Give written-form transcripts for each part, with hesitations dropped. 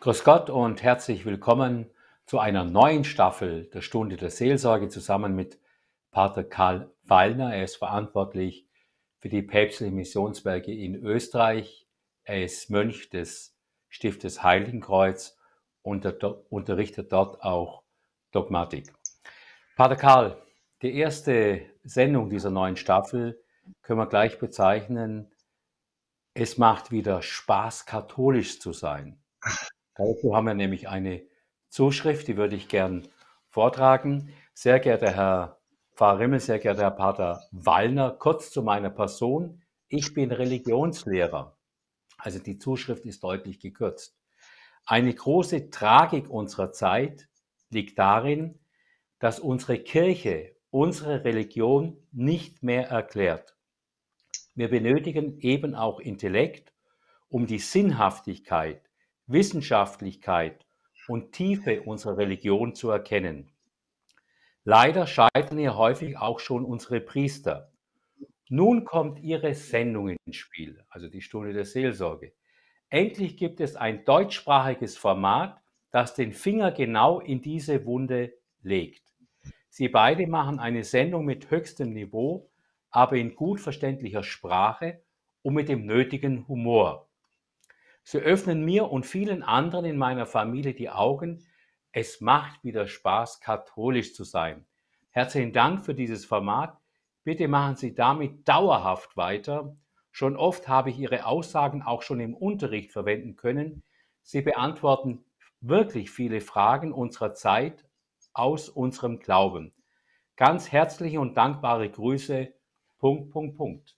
Grüß Gott und herzlich willkommen zu einer neuen Staffel der Stunde der Seelsorge zusammen mit Pater Karl Wallner. Er ist verantwortlich für die päpstlichen Missionswerke in Österreich. Er ist Mönch des Stiftes Heiligenkreuz und unterrichtet dort auch Dogmatik. Pater Karl, die erste Sendung dieser neuen Staffel können wir gleich bezeichnen: Es macht wieder Spaß, katholisch zu sein. Dazu haben wir nämlich eine Zuschrift, die würde ich gern vortragen. Sehr geehrter Herr Pfarrer Rimmel, sehr geehrter Herr Pater Wallner, kurz zu meiner Person. Ich bin Religionslehrer. Also die Zuschrift ist deutlich gekürzt. Eine große Tragik unserer Zeit liegt darin, dass unsere Kirche unsere Religion nicht mehr erklärt. Wir benötigen eben auch Intellekt, um die Sinnhaftigkeit, Wissenschaftlichkeit und Tiefe unserer Religion zu erkennen. Leider scheitern hier häufig auch schon unsere Priester. Nun kommt Ihre Sendung ins Spiel, also die Stunde der Seelsorge. Endlich gibt es ein deutschsprachiges Format, das den Finger genau in diese Wunde legt. Sie beide machen eine Sendung mit höchstem Niveau, aber in gut verständlicher Sprache und mit dem nötigen Humor. Sie öffnen mir und vielen anderen in meiner Familie die Augen. Es macht wieder Spaß, katholisch zu sein. Herzlichen Dank für dieses Format. Bitte machen Sie damit dauerhaft weiter. Schon oft habe ich Ihre Aussagen auch schon im Unterricht verwenden können. Sie beantworten wirklich viele Fragen unserer Zeit aus unserem Glauben. Ganz herzliche und dankbare Grüße. Punkt, Punkt, Punkt.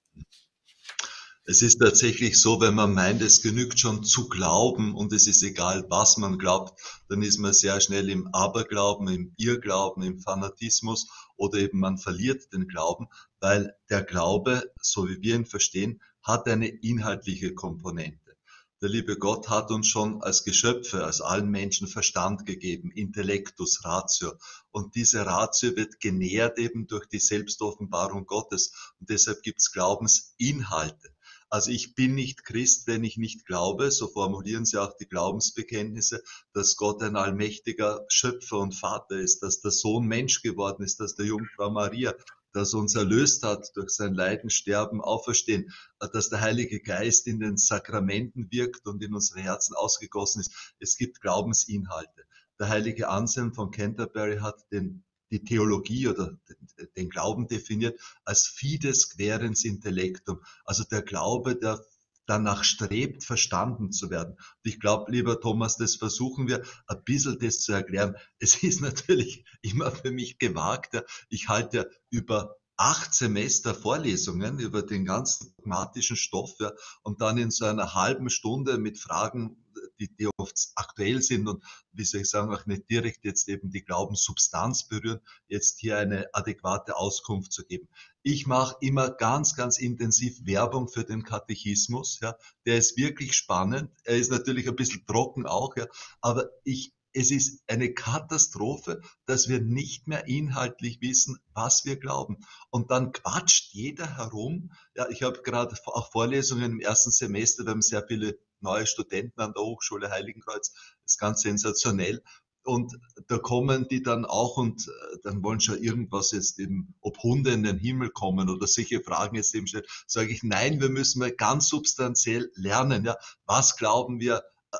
Es ist tatsächlich so, wenn man meint, es genügt schon zu glauben und es ist egal, was man glaubt, dann ist man sehr schnell im Aberglauben, im Irrglauben, im Fanatismus oder eben man verliert den Glauben, weil der Glaube, so wie wir ihn verstehen, hat eine inhaltliche Komponente. Der liebe Gott hat uns schon als Geschöpfe, als allen Menschen Verstand gegeben, Intellectus, Ratio. Und diese Ratio wird genährt eben durch die Selbstoffenbarung Gottes. Und deshalb gibt es Glaubensinhalte. Also ich bin nicht Christ, wenn ich nicht glaube, so formulieren sie auch die Glaubensbekenntnisse, dass Gott ein allmächtiger Schöpfer und Vater ist, dass der Sohn Mensch geworden ist, dass der Jungfrau Maria, dass uns erlöst hat durch sein Leiden, Sterben, Auferstehen, dass der Heilige Geist in den Sakramenten wirkt und in unsere Herzen ausgegossen ist. Es gibt Glaubensinhalte. Der heilige Anselm von Canterbury hat die Theologie oder den Glauben definiert als Fides querens intellectum, also der Glaube, der danach strebt, verstanden zu werden. Und ich glaube, lieber Thomas, das versuchen wir ein bisschen das zu erklären. Es ist natürlich immer für mich gewagt. Ich halte über 8 Semester Vorlesungen über den ganzen dogmatischen Stoff, ja, und dann in so einer halben Stunde mit Fragen, die oft aktuell sind und, wie soll ich sagen, auch nicht direkt jetzt eben die Glaubenssubstanz berühren, jetzt hier eine adäquate Auskunft zu geben. Ich mache immer ganz, ganz intensiv Werbung für den Katechismus. Ja. Der ist wirklich spannend. Er ist natürlich ein bisschen trocken auch, ja, aber es ist eine Katastrophe, dass wir nicht mehr inhaltlich wissen, was wir glauben. Und dann quatscht jeder herum. Ja, ich habe gerade auch Vorlesungen im ersten Semester, wir haben sehr viele neue Studenten an der Hochschule Heiligenkreuz. Das ist ganz sensationell. Und da kommen die dann auch und dann wollen schon irgendwas jetzt eben, ob Hunde in den Himmel kommen oder solche Fragen jetzt eben stellen. Sage ich, nein, wir müssen mal ganz substanziell lernen. Ja, was glauben wir?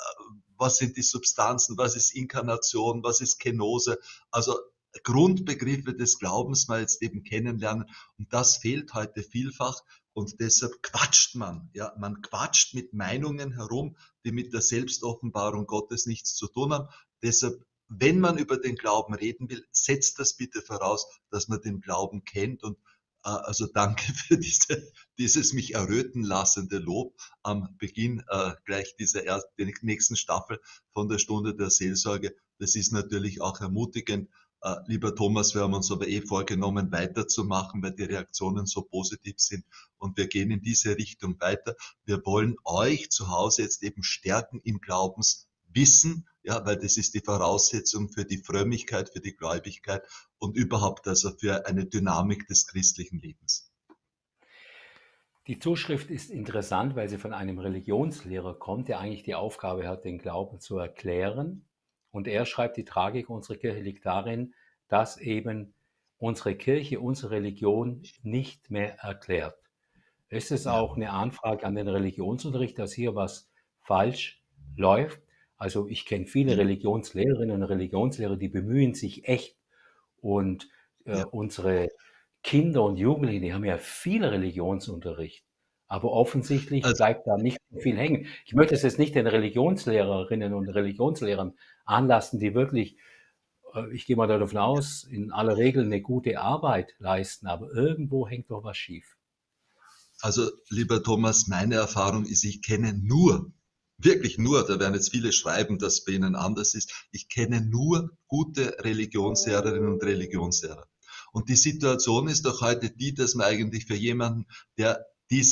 Was sind die Substanzen? Was ist Inkarnation? Was ist Kenose? Also Grundbegriffe des Glaubens mal jetzt eben kennenlernen. Und das fehlt heute vielfach. Und deshalb quatscht man. Ja, man quatscht mit Meinungen herum, die mit der Selbstoffenbarung Gottes nichts zu tun haben. Deshalb, wenn man über den Glauben reden will, setzt das bitte voraus, dass man den Glauben kennt. Und also danke für dieses mich erröten lassende Lob am Beginn gleich der nächsten Staffel von der Stunde der Seelsorge. Das ist natürlich auch ermutigend. Lieber Thomas, wir haben uns aber vorgenommen, weiterzumachen, weil die Reaktionen so positiv sind. Und wir gehen in diese Richtung weiter. Wir wollen euch zu Hause jetzt eben stärken im Glaubenswissen, ja, weil das ist die Voraussetzung für die Frömmigkeit, für die Gläubigkeit und überhaupt also für eine Dynamik des christlichen Lebens. Die Zuschrift ist interessant, weil sie von einem Religionslehrer kommt, der eigentlich die Aufgabe hat, den Glauben zu erklären. Und er schreibt, die Tragik unserer Kirche liegt darin, dass eben unsere Kirche, unsere Religion nicht mehr erklärt. Es ist Ja, auch eine Anfrage an den Religionsunterricht, dass hier was falsch läuft. Also ich kenne viele ja, Religionslehrerinnen und Religionslehrer, die bemühen sich echt. Und ja. unsere Kinder und Jugendlichen, die haben ja viel Religionsunterricht. Aber offensichtlich Also, bleibt da nicht so viel hängen. Ich möchte es jetzt nicht den Religionslehrerinnen und Religionslehrern anlassen, die wirklich, ich gehe mal davon aus, in aller Regel eine gute Arbeit leisten, aber irgendwo hängt doch was schief. also, lieber Thomas, meine Erfahrung ist, ich kenne nur, wirklich nur, da werden jetzt viele schreiben, dass bei Ihnen anders ist, ich kenne nur gute Religionslehrerinnen und Religionslehrer. Und die Situation ist doch heute die, dass man eigentlich für jemanden, der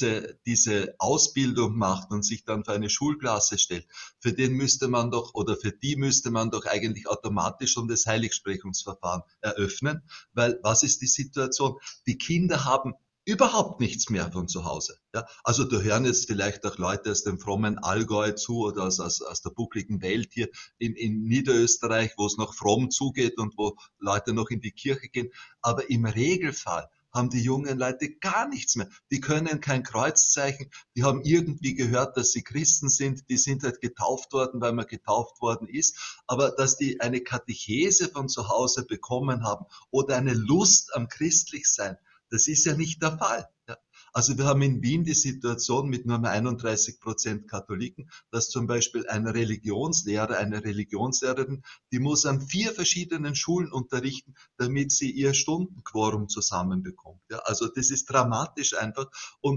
diese Ausbildung macht und sich dann für eine Schulklasse stellt, für den müsste man doch oder für die müsste man doch eigentlich automatisch schon das Heiligsprechungsverfahren eröffnen, weil was ist die Situation? Die Kinder haben überhaupt nichts mehr von zu Hause. Ja, also da hören jetzt vielleicht auch Leute aus dem frommen Allgäu zu oder aus der buckligen Welt hier in Niederösterreich, wo es noch fromm zugeht und wo Leute noch in die Kirche gehen. Aber im Regelfall haben die jungen Leute gar nichts mehr. Die können kein Kreuzzeichen, die haben irgendwie gehört, dass sie Christen sind, die sind halt getauft worden, weil man getauft worden ist. Aber dass die eine Katechese von zu Hause bekommen haben oder eine Lust am Christlichsein, das ist ja nicht der Fall. Ja. Also wir haben in Wien die Situation mit nur 31% Katholiken, dass zum Beispiel ein Religionslehrer, eine Religionslehrerin, die muss an 4 verschiedenen Schulen unterrichten, damit sie ihr Stundenquorum zusammenbekommt. Ja, also das ist dramatisch einfach.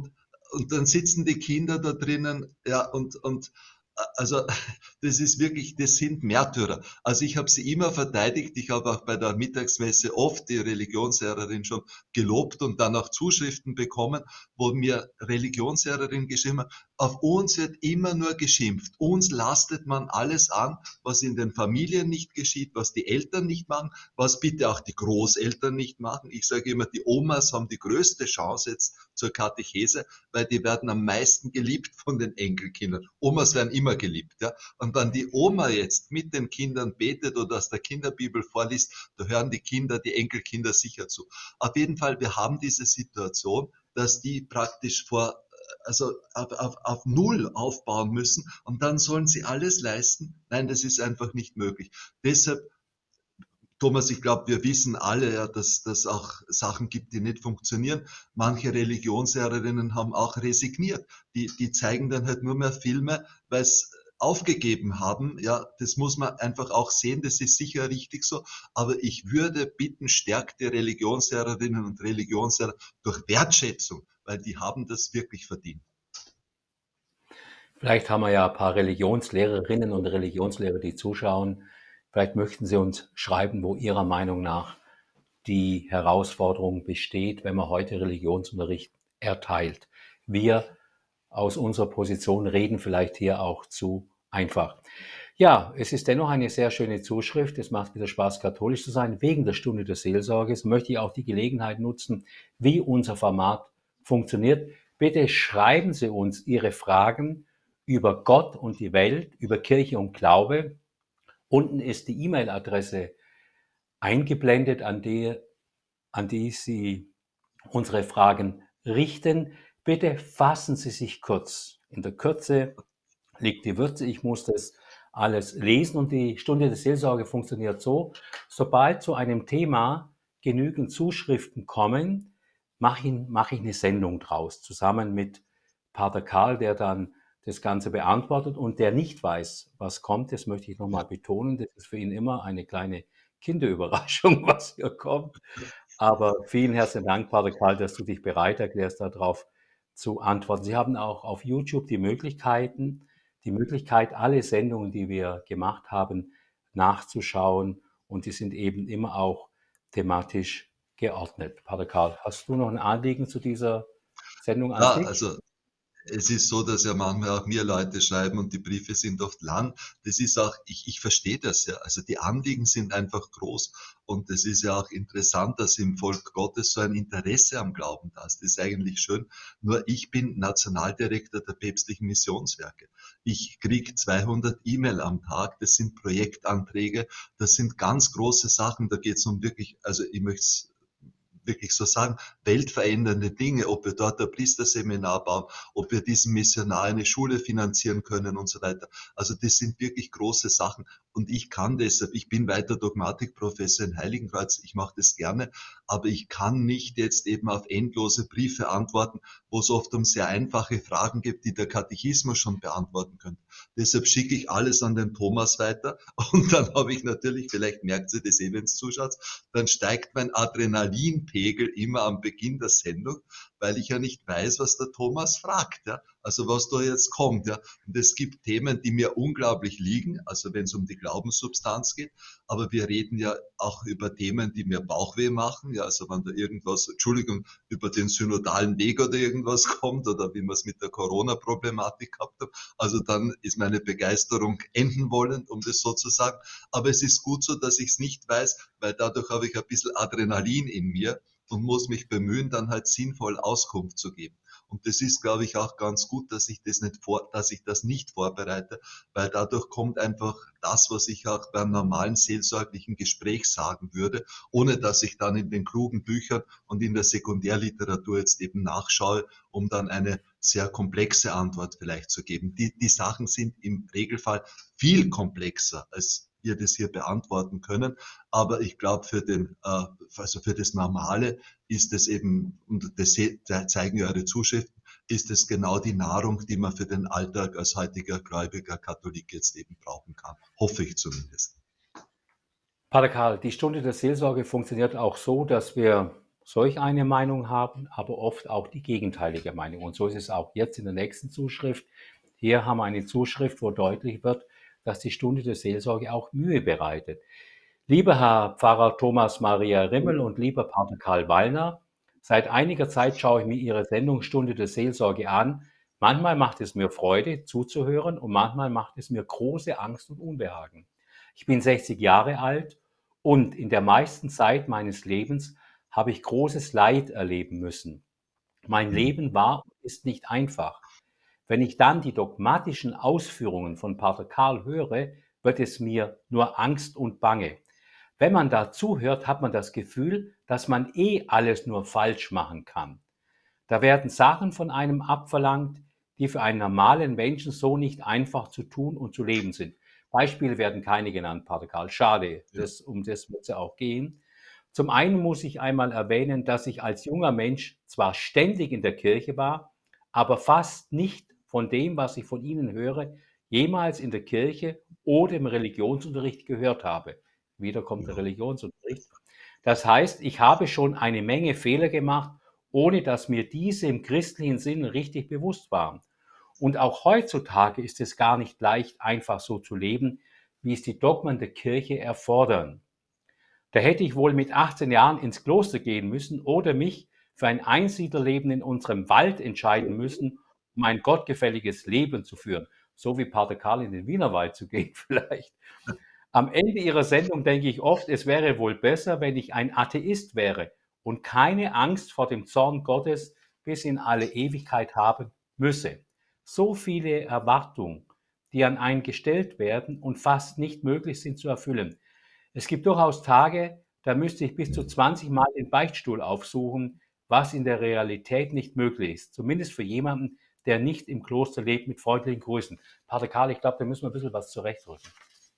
Und dann sitzen die Kinder da drinnen, ja, und also das ist wirklich, das sind Märtyrer. Also ich habe sie immer verteidigt. Ich habe auch bei der Mittagsmesse oft die Religionslehrerin schon gelobt und dann auch Zuschriften bekommen, wo mir Religionslehrerin geschrieben hat, auf uns wird immer nur geschimpft. Uns lastet man alles an, was in den Familien nicht geschieht, was die Eltern nicht machen, was bitte auch die Großeltern nicht machen. Ich sage immer, die Omas haben die größte Chance jetzt zur Katechese, weil die werden am meisten geliebt von den Enkelkindern. Omas werden immer geliebt, ja. Und wenn die Oma jetzt mit den Kindern betet oder aus der Kinderbibel vorliest, da hören die Kinder, die Enkelkinder sicher zu. Auf jeden Fall, wir haben diese Situation, dass die praktisch also auf Null aufbauen müssen und dann sollen sie alles leisten. Nein, das ist einfach nicht möglich. Deshalb, Thomas, ich glaube, wir wissen alle, ja, dass es auch Sachen gibt, die nicht funktionieren. Manche Religionslehrerinnen haben auch resigniert. Die zeigen dann halt nur mehr Filme, weil es aufgegeben haben. Ja, das muss man einfach auch sehen. Das ist sicher richtig so. Aber ich würde bitten, stärkt die Religionslehrerinnen und Religionslehrer durch Wertschätzung, weil die haben das wirklich verdient. Vielleicht haben wir ja ein paar Religionslehrerinnen und Religionslehrer, die zuschauen. Vielleicht möchten Sie uns schreiben, wo Ihrer Meinung nach die Herausforderung besteht, wenn man heute Religionsunterricht erteilt. Wir aus unserer Position reden vielleicht hier auch zu einfach. Ja, es ist dennoch eine sehr schöne Zuschrift. Es macht wieder Spaß, katholisch zu sein. Wegen der Stunde der Seelsorge möchte ich auch die Gelegenheit nutzen, wie unser Format funktioniert. Bitte schreiben Sie uns Ihre Fragen über Gott und die Welt, über Kirche und Glaube. Unten ist die E-Mail-Adresse eingeblendet, an die Sie unsere Fragen richten. Bitte fassen Sie sich kurz. In der Kürze liegt die Würze. Ich muss das alles lesen und die Stunde der Seelsorge funktioniert so: Sobald zu einem Thema genügend Zuschriften kommen, mache ich eine Sendung draus, zusammen mit Pater Karl, der dann das Ganze beantwortet und der nicht weiß, was kommt. Das möchte ich nochmal betonen. Das ist für ihn immer eine kleine Kinderüberraschung, was hier kommt. Aber vielen herzlichen Dank, Pater Karl, dass du dich bereit erklärst, darauf zu antworten. Sie haben auch auf YouTube die Möglichkeit, alle Sendungen, die wir gemacht haben, nachzuschauen. Und die sind eben immer auch thematisch geordnet. Pater Karl, hast du noch ein Anliegen zu dieser Sendung an Ja, sich? also Es ist so, dass ja manchmal auch mir Leute schreiben und die Briefe sind oft lang. Das ist auch, ich verstehe das ja. Also die Anliegen sind einfach groß. Und es ist ja auch interessant, dass im Volk Gottes so ein Interesse am Glauben da ist. Das ist eigentlich schön. Nur ich bin Nationaldirektor der päpstlichen Missionswerke. Ich kriege 200 E-Mail am Tag. Das sind Projektanträge. Das sind ganz große Sachen. Da geht es um wirklich, also ich möchte es wirklich so sagen, weltverändernde Dinge, ob wir dort ein Priesterseminar bauen, ob wir diesem Missionar eine Schule finanzieren können und so weiter. Also das sind wirklich große Sachen. Und ich kann deshalb, ich bin weiter Dogmatikprofessor in Heiligenkreuz, ich mache das gerne, aber ich kann nicht jetzt eben auf endlose Briefe antworten, wo es oft um sehr einfache Fragen gibt, die der Katechismus schon beantworten könnte. Deshalb schicke ich alles an den Thomas weiter und dann habe ich natürlich, vielleicht merkt sie das wenn es zuschaut, dann steigt mein Adrenalinpegel immer am Beginn der Sendung, weil ich ja nicht weiß, was der Thomas fragt, ja. Also was da jetzt kommt, ja. Und es gibt Themen, die mir unglaublich liegen, also wenn es um die Glaubenssubstanz geht, aber wir reden ja auch über Themen, die mir Bauchweh machen, ja, also wenn da irgendwas, Entschuldigung, über den synodalen Weg oder irgendwas kommt oder wie wir es mit der Corona-Problematik gehabt haben, also dann ist meine Begeisterung enden wollen, um das so zu sagen. Aber es ist gut so, dass ich es nicht weiß, weil dadurch habe ich ein bisschen Adrenalin in mir und muss mich bemühen, dann halt sinnvoll Auskunft zu geben. Und das ist, glaube ich, auch ganz gut, dass ich das nicht vorbereite, weil dadurch kommt einfach das, was ich auch beim normalen seelsorglichen Gespräch sagen würde, ohne dass ich dann in den klugen Büchern und in der Sekundärliteratur jetzt eben nachschaue, um dann eine sehr komplexe Antwort vielleicht zu geben. Die Sachen sind im Regelfall viel komplexer, als wir das hier beantworten können. Aber ich glaube, also für das Normale ist es eben, und das zeigen ja eure Zuschriften, ist es genau die Nahrung, die man für den Alltag als heutiger gläubiger Katholik jetzt eben brauchen kann. Hoffe ich zumindest. Pater Karl, die Stunde der Seelsorge funktioniert auch so, dass wir solch eine Meinung haben, aber oft auch die gegenteilige Meinung. Und so ist es auch jetzt in der nächsten Zuschrift. Hier haben wir eine Zuschrift, wo deutlich wird, dass die Stunde der Seelsorge auch Mühe bereitet. Lieber Herr Pfarrer Thomas Maria Rimmel und lieber Pater Karl Wallner, seit einiger Zeit schaue ich mir Ihre Sendung Stunde der Seelsorge an. Manchmal macht es mir Freude zuzuhören und manchmal macht es mir große Angst und Unbehagen. Ich bin 60 Jahre alt und in der meisten Zeit meines Lebens habe ich großes Leid erleben müssen. Mein Leben war und ist nicht einfach. Wenn ich dann die dogmatischen Ausführungen von Pater Karl höre, wird es mir nur Angst und Bange. Wenn man da zuhört, hat man das Gefühl, dass man alles nur falsch machen kann. Da werden Sachen von einem abverlangt, die für einen normalen Menschen so nicht einfach zu tun und zu leben sind. Beispiele werden keine genannt, Pater Karl. Schade, Ja. um das wird es ja auch gehen. Zum einen muss ich einmal erwähnen, dass ich als junger Mensch zwar ständig in der Kirche war, aber fast nicht von dem, was ich von Ihnen höre, jemals in der Kirche oder im Religionsunterricht gehört habe. Wieder kommt der Ja. Religionsunterricht. Das heißt, ich habe schon eine Menge Fehler gemacht, ohne dass mir diese im christlichen Sinn richtig bewusst waren. Und auch heutzutage ist es gar nicht leicht, einfach so zu leben, wie es die Dogmen der Kirche erfordern. Da hätte ich wohl mit 18 Jahren ins Kloster gehen müssen oder mich für ein Einsiedlerleben in unserem Wald entscheiden müssen, um ein gottgefälliges Leben zu führen. So wie Pater Karl in den Wienerwald zu gehen vielleicht. Am Ende Ihrer Sendung denke ich oft, es wäre wohl besser, wenn ich ein Atheist wäre und keine Angst vor dem Zorn Gottes bis in alle Ewigkeit haben müsse. So viele Erwartungen, die an einen gestellt werden und fast nicht möglich sind zu erfüllen. Es gibt durchaus Tage, da müsste ich bis zu 20 Mal den Beichtstuhl aufsuchen, was in der Realität nicht möglich ist. Zumindest für jemanden, der nicht im Kloster lebt, mit freundlichen Grüßen. Pater Karl, ich glaube, da müssen wir ein bisschen was zurechtrücken.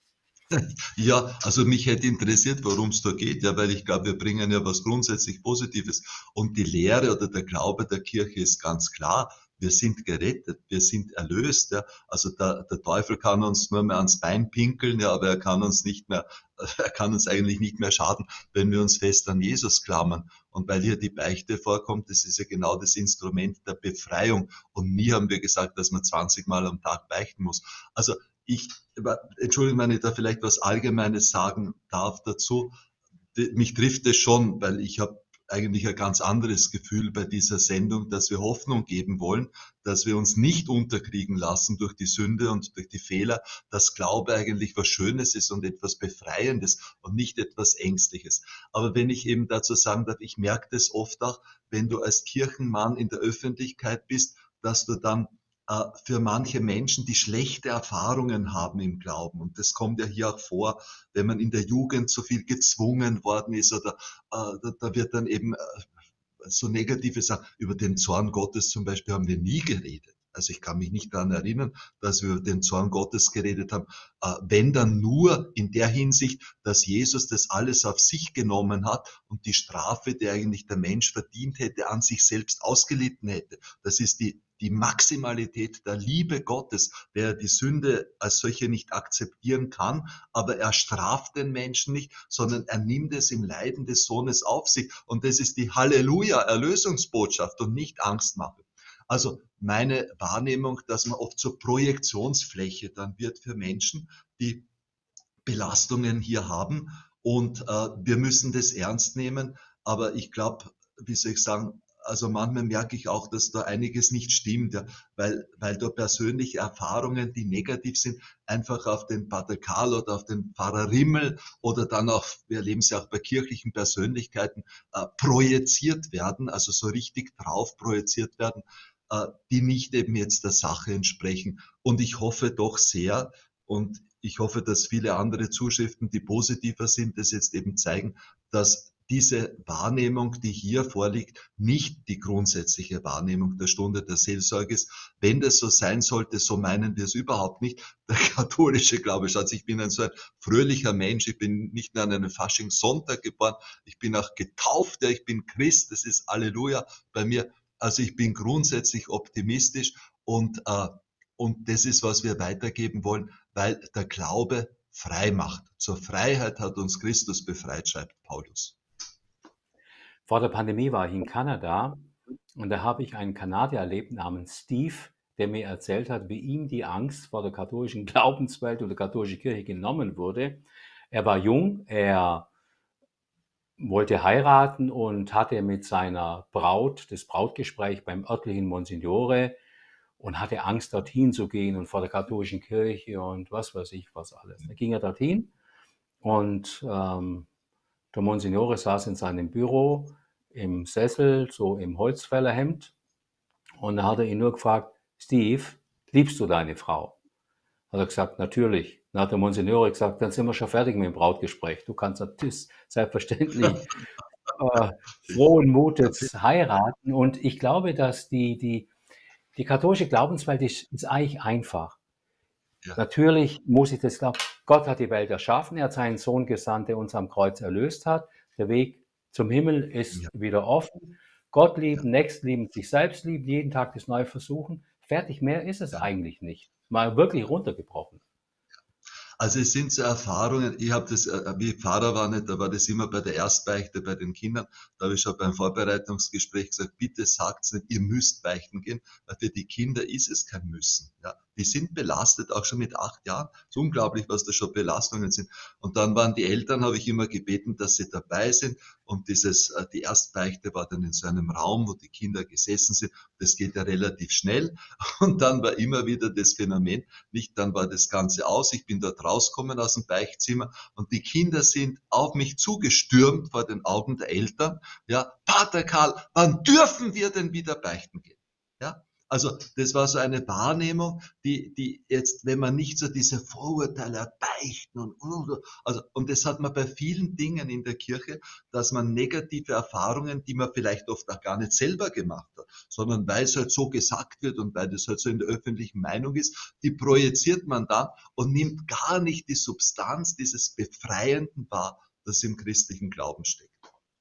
Ja, also mich hätte interessiert, worum es da geht, ja, weil ich glaube, wir bringen ja was grundsätzlich Positives. Und die Lehre oder der Glaube der Kirche ist ganz klar. Wir sind gerettet, wir sind erlöst. Ja. Also der Teufel kann uns nur mehr ans Bein pinkeln, ja, aber er kann uns nicht mehr, er kann uns eigentlich nicht mehr schaden, wenn wir uns fest an Jesus klammern. Und weil hier die Beichte vorkommt, das ist ja genau das Instrument der Befreiung. Und nie haben wir gesagt, dass man 20 Mal am Tag beichten muss. Also ich, Entschuldigung, wenn ich da vielleicht was Allgemeines sagen darf dazu. Mich trifft es schon, weil ich habe eigentlich ein ganz anderes Gefühl bei dieser Sendung, dass wir Hoffnung geben wollen, dass wir uns nicht unterkriegen lassen durch die Sünde und durch die Fehler, dass Glaube eigentlich was Schönes ist und etwas Befreiendes und nicht etwas Ängstliches. Aber wenn ich eben dazu sagen darf, ich merke das oft auch, wenn du als Kirchenmann in der Öffentlichkeit bist, dass du dann für manche Menschen, die schlechte Erfahrungen haben im Glauben, und das kommt ja hier auch vor, wenn man in der Jugend so viel gezwungen worden ist oder da wird dann eben so negative Sachen, über den Zorn Gottes zum Beispiel haben wir nie geredet. Also ich kann mich nicht daran erinnern, dass wir über den Zorn Gottes geredet haben, wenn dann nur in der Hinsicht, dass Jesus das alles auf sich genommen hat und die Strafe, die eigentlich der Mensch verdient hätte, an sich selbst ausgelitten hätte. Das ist die Maximalität der Liebe Gottes, der die Sünde als solche nicht akzeptieren kann, aber er straft den Menschen nicht, sondern er nimmt es im Leiden des Sohnes auf sich. Und das ist die Halleluja-Erlösungsbotschaft und nicht Angstmache. Also meine Wahrnehmung, dass man oft zur Projektionsfläche dann wird für Menschen, die Belastungen hier haben. Und wir müssen das ernst nehmen. Aber ich glaube, wie soll ich sagen, also manchmal merke ich auch, dass da einiges nicht stimmt, ja, weil da persönliche Erfahrungen, die negativ sind, einfach auf den Pater Karl oder auf den Pfarrer Rimmel oder dann auch, wir erleben es ja auch bei kirchlichen Persönlichkeiten, projiziert werden, also so richtig drauf projiziert werden, die nicht eben jetzt der Sache entsprechen. Und ich hoffe doch sehr, und ich hoffe, dass viele andere Zuschriften, die positiver sind, das jetzt eben zeigen, dass diese Wahrnehmung, die hier vorliegt, nicht die grundsätzliche Wahrnehmung der Stunde der Seelsorge ist. Wenn das so sein sollte, so meinen wir es überhaupt nicht. Der katholische Glaube, schaut, ich bin so ein fröhlicher Mensch, ich bin nicht nur an einem Faschingssonntag geboren, ich bin auch getauft, ja, ich bin Christ, das ist Halleluja bei mir. Also ich bin grundsätzlich optimistisch und das ist, was wir weitergeben wollen, weil der Glaube frei macht. Zur Freiheit hat uns Christus befreit, schreibt Paulus. Vor der Pandemie war ich in Kanada und da habe ich einen Kanadier erlebt namens Steve, der mir erzählt hat, wie ihm die Angst vor der katholischen Glaubenswelt oder katholischen Kirche genommen wurde. Er war jung, er wollte heiraten und hatte mit seiner Braut das Brautgespräch beim örtlichen Monsignore und hatte Angst, dorthin zu gehen und vor der katholischen Kirche und was weiß ich was alles. Da ging er dorthin und der Monsignore saß in seinem Büro im Sessel, so im Holzfällerhemd, und da hat er ihn nur gefragt, Steve, liebst du deine Frau? Hat er gesagt, natürlich. Dann hat der Monsignore gesagt, dann sind wir schon fertig mit dem Brautgespräch. Du kannst das selbstverständlich frohen Mutes heiraten. Und ich glaube, dass die katholische Glaubenswelt ist eigentlich einfach. Ja. Natürlich muss ich das glauben. Gott hat die Welt erschaffen. Er hat seinen Sohn gesandt, der uns am Kreuz erlöst hat. Der Weg zum Himmel ist Ja. wieder offen. Gott lieben, Ja. Nächsten lieben, sich selbst lieben, jeden Tag das neu versuchen. Fertig, mehr ist es Ja. eigentlich nicht. Mal wirklich runtergebrochen. Also es sind so Erfahrungen, ich habe das, wie ich Pfarrer war nicht, da war das immer bei der Erstbeichte bei den Kindern, da habe ich schon beim Vorbereitungsgespräch gesagt, bitte sagt's nicht, ihr müsst beichten gehen, weil für die Kinder ist es kein Müssen. Ja. Die sind belastet, auch schon mit 8 Jahren. Es ist unglaublich, was da schon Belastungen sind. Und dann waren die Eltern, habe ich immer gebeten, dass sie dabei sind. Und die Erstbeichte war dann in so einem Raum, wo die Kinder gesessen sind. Das geht ja relativ schnell. Und dann war immer wieder das Phänomen, nicht, dann war das Ganze aus. Ich bin dort rausgekommen aus dem Beichtzimmer und die Kinder sind auf mich zugestürmt vor den Augen der Eltern. Ja, Pater Karl, wann dürfen wir denn wieder beichten gehen? Ja, also das war so eine Wahrnehmung, die jetzt, wenn man nicht so diese Vorurteile beichten und das hat man bei vielen Dingen in der Kirche, dass man negative Erfahrungen, die man vielleicht oft auch gar nicht selber gemacht hat, sondern weil es halt so gesagt wird und weil das halt so in der öffentlichen Meinung ist, die projiziert man dann und nimmt gar nicht die Substanz dieses Befreienden wahr, das im christlichen Glauben steckt.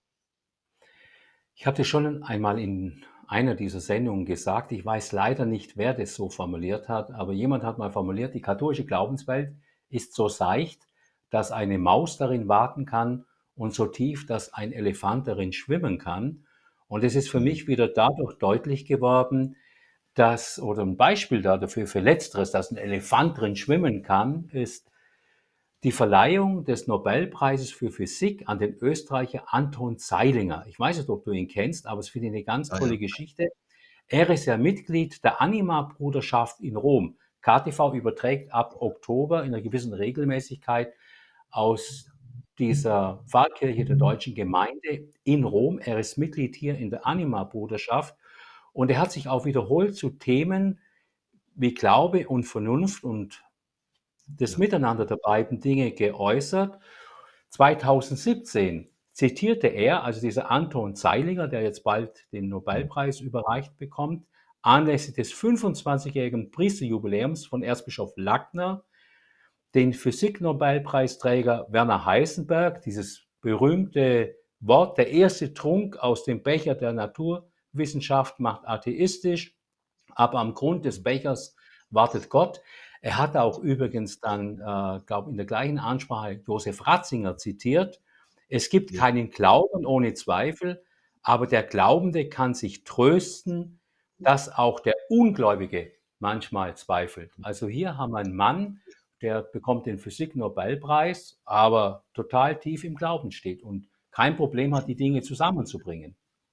Ich hatte schon einmal in einer dieser Sendungen gesagt, ich weiß leider nicht, wer das so formuliert hat, aber jemand hat mal formuliert, die katholische Glaubenswelt ist so seicht, dass eine Maus darin warten kann und so tief, dass ein Elefant darin schwimmen kann. Und es ist für mich wieder dadurch deutlich geworden, oder ein Beispiel dafür für Letzteres, dass ein Elefant drin schwimmen kann, ist, die Verleihung des Nobelpreises für Physik an den Österreicher Anton Zeilinger. Ich weiß nicht, ob du ihn kennst, aber es finde ich eine ganz Ah ja, tolle Geschichte. Er ist ja Mitglied der Anima-Bruderschaft in Rom. KTV überträgt ab Oktober in einer gewissen Regelmäßigkeit aus dieser Pfarrkirche der Deutschen Gemeinde in Rom. Er ist Mitglied hier in der Anima-Bruderschaft und er hat sich auch wiederholt zu Themen wie Glaube und Vernunft und das ja, Miteinander der beiden Dinge geäußert. 2017 zitierte er, also dieser Anton Zeilinger, der jetzt bald den Nobelpreis überreicht bekommt, anlässlich des 25-jährigen Priesterjubiläums von Erzbischof Lackner, den Physik-Nobelpreisträger Werner Heisenberg, dieses berühmte Wort, der erste Trunk aus dem Becher der Naturwissenschaft macht atheistisch, aber am Grund des Bechers wartet Gott. Er hat auch übrigens dann, glaube in der gleichen Ansprache Josef Ratzinger zitiert. Es gibt ja. keinen Glauben ohne Zweifel, aber der Glaubende kann sich trösten, dass auch der Ungläubige manchmal zweifelt. Also hier haben wir einen Mann, der bekommt den Physik-Nobelpreis, aber total tief im Glauben steht und kein Problem hat, die Dinge zusammenzubringen.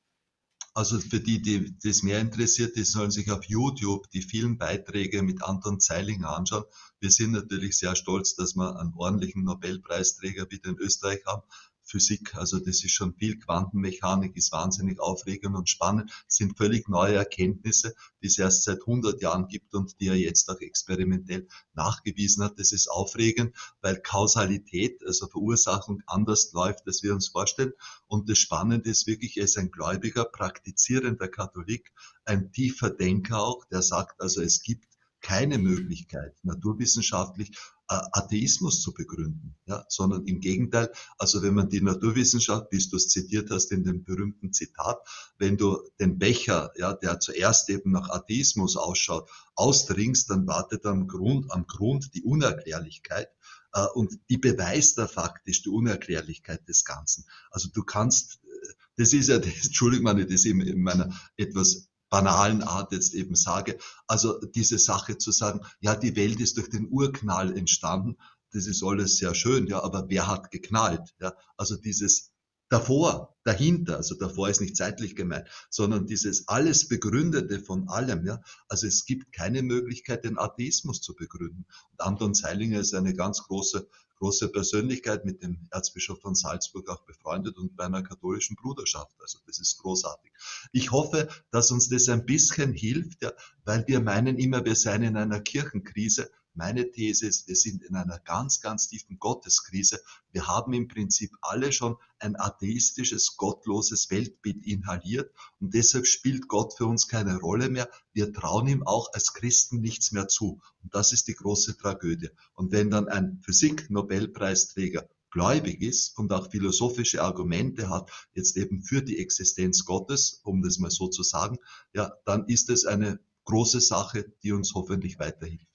Also für die, die das mehr interessiert, die sollen sich auf YouTube die vielen Beiträge mit Anton Zeilinger anschauen. Wir sind natürlich sehr stolz, dass wir einen ordentlichen Nobelpreisträger wieder in Österreich haben. Physik, also das ist schon viel. Quantenmechanik ist wahnsinnig aufregend und spannend, sind völlig neue Erkenntnisse, die es erst seit 100 Jahren gibt und die er jetzt auch experimentell nachgewiesen hat. Das ist aufregend, weil Kausalität, also Verursachung, anders läuft, als wir uns vorstellen. Und das Spannende ist wirklich, er ist ein gläubiger, praktizierender Katholik, ein tiefer Denker auch, der sagt also, es gibt keine Möglichkeit, naturwissenschaftlich Atheismus zu begründen, ja, sondern im Gegenteil, also wenn man die Naturwissenschaft, wie du es zitiert hast in dem berühmten Zitat, wenn du den Becher, ja, der zuerst eben nach Atheismus ausschaut, ausdringst, dann wartet am Grund die Unerklärlichkeit, und die beweist da faktisch die Unerklärlichkeit des Ganzen. Also du kannst, das ist ja, das, Entschuldigung, wenn ich das eben in meiner etwas banalen Art jetzt eben sage, also diese Sache zu sagen, ja, die Welt ist durch den Urknall entstanden, das ist alles sehr schön, ja, aber wer hat geknallt? Ja, also dieses davor, dahinter, also davor ist nicht zeitlich gemeint, sondern dieses alles Begründete von allem, ja, also es gibt keine Möglichkeit, den Atheismus zu begründen. Und Anton Zeilinger ist eine ganz große Persönlichkeit, mit dem Erzbischof von Salzburg auch befreundet und bei einer katholischen Bruderschaft. Also das ist großartig. Ich hoffe, dass uns das ein bisschen hilft, ja, weil wir meinen immer, wir seien in einer Kirchenkrise. Meine These ist, wir sind in einer ganz, ganz tiefen Gotteskrise. Wir haben im Prinzip alle schon ein atheistisches, gottloses Weltbild inhaliert und deshalb spielt Gott für uns keine Rolle mehr. Wir trauen ihm auch als Christen nichts mehr zu. Und das ist die große Tragödie. Und wenn dann ein Physik-Nobelpreisträger gläubig ist und auch philosophische Argumente hat, jetzt eben für die Existenz Gottes, um das mal so zu sagen, ja, dann ist es eine große Sache, die uns hoffentlich weiterhilft.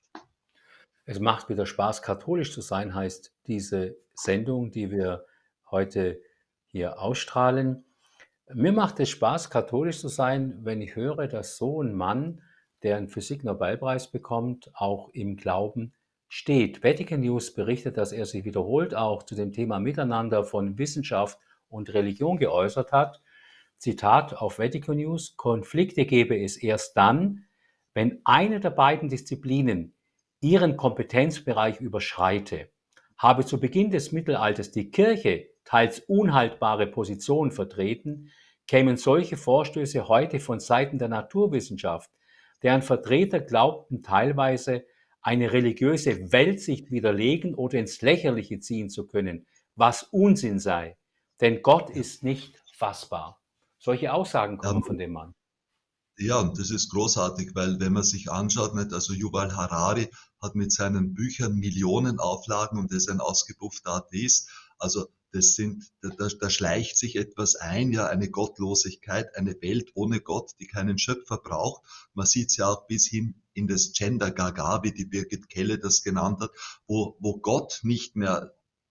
Es macht wieder Spaß, katholisch zu sein, heißt diese Sendung, die wir heute hier ausstrahlen. Mir macht es Spaß, katholisch zu sein, wenn ich höre, dass so ein Mann, der einen Physik-Nobelpreis bekommt, auch im Glauben steht. Vatican News berichtet, dass er sich wiederholt auch zu dem Thema Miteinander von Wissenschaft und Religion geäußert hat. Zitat auf Vatican News: Konflikte gäbe es erst dann, wenn eine der beiden Disziplinen ihren Kompetenzbereich überschreite. Habe zu Beginn des Mittelalters die Kirche teils unhaltbare Positionen vertreten, kämen solche Vorstöße heute von Seiten der Naturwissenschaft, deren Vertreter glaubten teilweise eine religiöse Weltsicht widerlegen oder ins Lächerliche ziehen zu können, was Unsinn sei. Denn Gott Ja. ist nicht fassbar. Solche Aussagen Ja, kommen von dem Mann. ja, und das ist großartig, weil wenn man sich anschaut, nicht, also Yuval Harari hat mit seinen Büchern Millionen Auflagen und ist ein ausgebuffter Atheist. Also das sind, da schleicht sich etwas ein, ja, eine Gottlosigkeit, eine Welt ohne Gott, die keinen Schöpfer braucht. Man sieht es ja auch bis hin in das Gender Gaga, wie die Birgit Kelle das genannt hat, wo Gott nicht mehr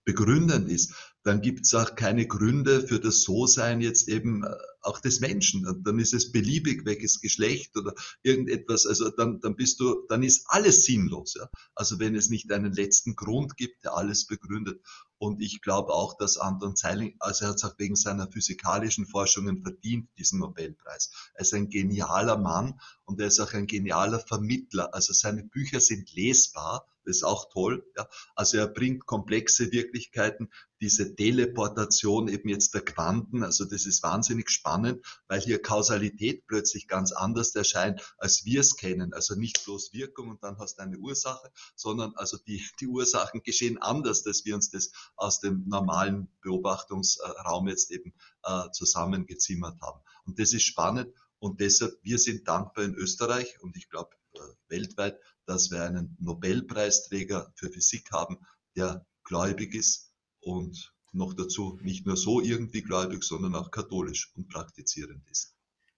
begründend ist, dann gibt es auch keine Gründe für das So-Sein jetzt eben auch des Menschen. Und dann ist es beliebig, welches Geschlecht oder irgendetwas, also dann ist alles sinnlos. Ja? Also wenn es nicht einen letzten Grund gibt, der alles begründet. Und ich glaube auch, dass Anton Zeilinger, also er hat es auch wegen seiner physikalischen Forschungen verdient, diesen Nobelpreis. Er ist ein genialer Mann und er ist auch ein genialer Vermittler. Also seine Bücher sind lesbar, das ist auch toll. Ja. Also er bringt komplexe Wirklichkeiten, diese Teleportation eben jetzt der Quanten, also das ist wahnsinnig spannend, weil hier Kausalität plötzlich ganz anders erscheint, als wir es kennen. Also nicht bloß Wirkung und dann hast du eine Ursache, sondern also die Ursachen geschehen anders, als wir uns das aus dem normalen Beobachtungsraum jetzt eben zusammengezimmert haben. Und das ist spannend und deshalb, wir sind dankbar in Österreich und ich glaube weltweit, dass wir einen Nobelpreisträger für Physik haben, der gläubig ist und noch dazu nicht nur so irgendwie gläubig, sondern auch katholisch und praktizierend ist.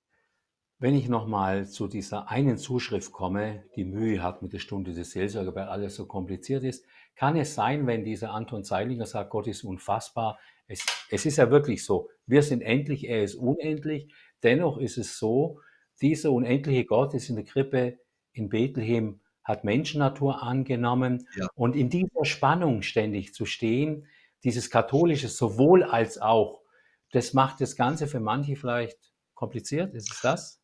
Wenn ich nochmal zu dieser einen Zuschrift komme, die Mühe hat mit der Stunde des Seelsorger, weil alles so kompliziert ist, kann es sein, wenn dieser Anton Zeilinger sagt, Gott ist unfassbar, es ist ja wirklich so, wir sind endlich, er ist unendlich, dennoch ist es so, dieser unendliche Gott ist in der Krippe in Bethlehem, hat Menschennatur angenommen Ja, und in dieser Spannung ständig zu stehen, dieses katholische sowohl als auch, das macht das Ganze für manche vielleicht kompliziert, ist es das?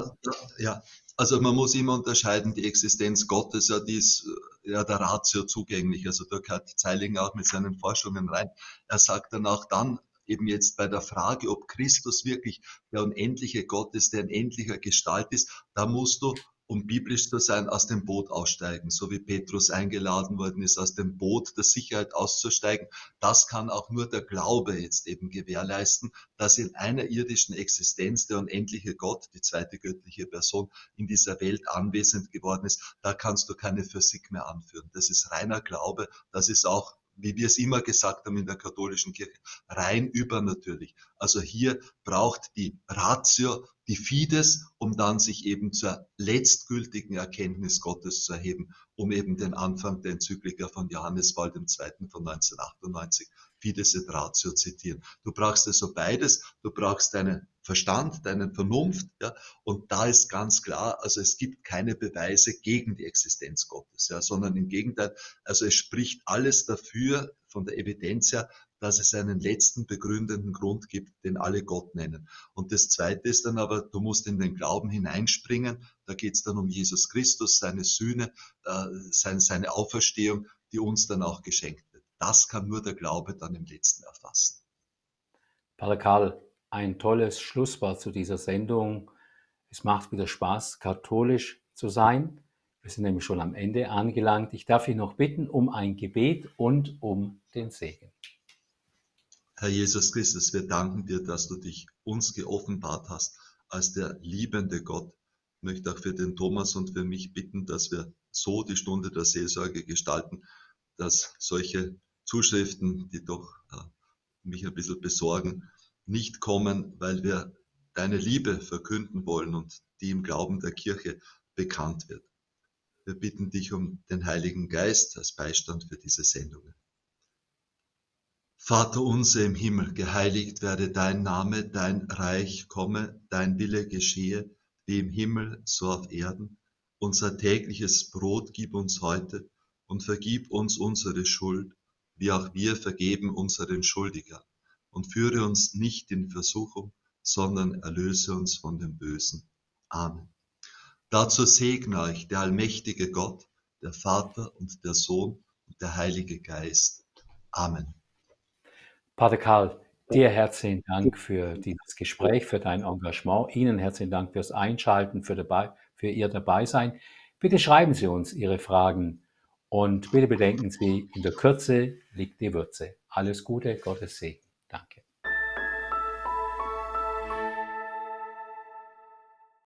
ja, also man muss immer unterscheiden, die Existenz Gottes, ja, die ist ja der Ratio zugänglich. Also da gehört Zeilinger auch mit seinen Forschungen rein. Er sagt dann auch dann, eben jetzt bei der Frage, ob Christus wirklich der unendliche Gott ist, der in endlicher Gestalt ist, da musst du, um biblisch zu sein, aus dem Boot aussteigen, so wie Petrus eingeladen worden ist, aus dem Boot der Sicherheit auszusteigen. Das kann auch nur der Glaube jetzt eben gewährleisten, dass in einer irdischen Existenz der unendliche Gott, die zweite göttliche Person, in dieser Welt anwesend geworden ist. Da kannst du keine Physik mehr anführen. Das ist reiner Glaube. Das ist auch, wie wir es immer gesagt haben in der katholischen Kirche, rein übernatürlich. Also hier braucht die Ratio, die Fides, um dann sich eben zur letztgültigen Erkenntnis Gottes zu erheben, um eben den Anfang der Enzyklika von Johannes Paul II. Von 1998, Fides et Ratio zitieren. Du brauchst also beides. Du brauchst deinen Verstand, deine Vernunft, ja, und da ist ganz klar, also es gibt keine Beweise gegen die Existenz Gottes, ja, sondern im Gegenteil, also es spricht alles dafür, von der Evidenz her, dass es einen letzten begründenden Grund gibt, den alle Gott nennen. Und das Zweite ist dann aber, du musst in den Glauben hineinspringen, da geht es dann um Jesus Christus, seine Sühne, seine Auferstehung, die uns dann auch geschenkt wird. Das kann nur der Glaube dann im Letzten erfassen. Pater Karl, ein tolles Schlusswort zu dieser Sendung. Es macht wieder Spaß, katholisch zu sein. Wir sind nämlich schon am Ende angelangt. Ich darf dich noch bitten um ein Gebet und um den Segen. Herr Jesus Christus, wir danken dir, dass du dich uns geoffenbart hast als der liebende Gott. Ich möchte auch für den Thomas und für mich bitten, dass wir so die Stunde der Seelsorge gestalten, dass solche Zuschriften, die doch mich ein bisschen besorgen, nicht kommen, weil wir deine Liebe verkünden wollen und die im Glauben der Kirche bekannt wird. Wir bitten dich um den Heiligen Geist als Beistand für diese Sendungen. Vater unser im Himmel, geheiligt werde dein Name, dein Reich komme, dein Wille geschehe, wie im Himmel, so auf Erden. Unser tägliches Brot gib uns heute und vergib uns unsere Schuld, wie auch wir vergeben unseren Schuldigern. Und führe uns nicht in Versuchung, sondern erlöse uns von dem Bösen. Amen. Dazu segne euch der allmächtige Gott, der Vater und der Sohn und der Heilige Geist. Amen. Pater Karl, dir herzlichen Dank für dieses Gespräch, für dein Engagement. Ihnen herzlichen Dank fürs Einschalten, für Ihr Dabeisein. Bitte schreiben Sie uns Ihre Fragen und bitte bedenken Sie, in der Kürze liegt die Würze. Alles Gute, Gottes Segen. Danke.